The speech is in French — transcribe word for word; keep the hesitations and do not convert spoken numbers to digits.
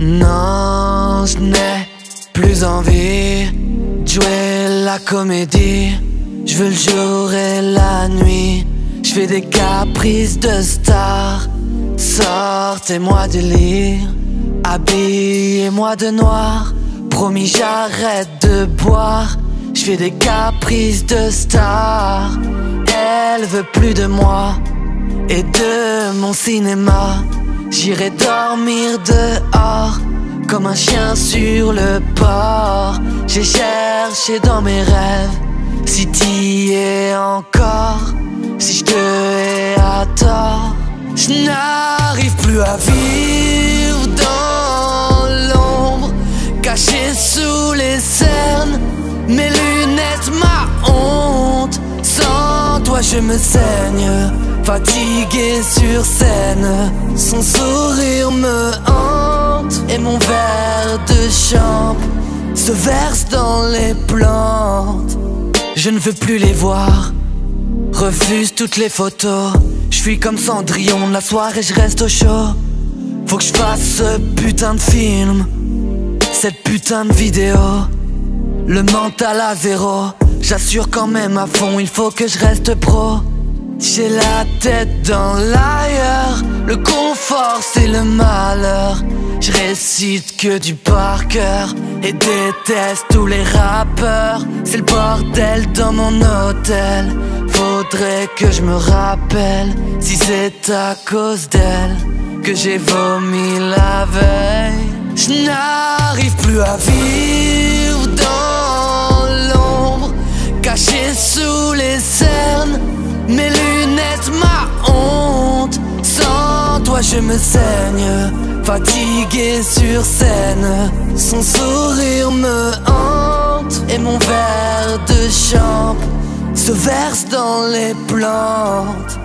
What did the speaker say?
Non, je n'ai plus envie de jouer la comédie. Je veux le jour et la nuit. Je fais des caprices de star. Sortez-moi du lit, habillez-moi de noir. Promis, j'arrête de boire. Je fais des caprices de star. Elle veut plus de moi et de mon cinéma. J'irai dormir dehors comme un chien sur le port. J'ai cherché dans mes rêves si t'y es encore, si je te hais à tort. Je n'arrive plus à vivre dans l'ombre, caché sous les cernes. Mes lunettes, ma honte, sans toi je me saigne. Fatigué sur scène, son sourire me hante. Et mon verre de chambre se verse dans les plantes. Je ne veux plus les voir, refuse toutes les photos. Je fuis comme Cendrillon de la soirée, je reste au chaud. Faut que je fasse ce putain de film, cette putain de vidéo. Le mental à zéro, j'assure quand même à fond, il faut que je reste pro. J'ai la tête dans l'ailleurs, le confort c'est le malheur. Je récite que du par cœur et déteste tous les rappeurs. C'est le bordel dans mon hôtel. Faudrait que je me rappelle si c'est à cause d'elle que j'ai vomi la veille. Je n'arrive plus à vivre dans l'ombre, caché sous les cernes. Mes lunettes, ma honte, sans toi je me saigne. Fatigué sur scène, son sourire me hante. Et mon verre de chambre se verse dans les plantes.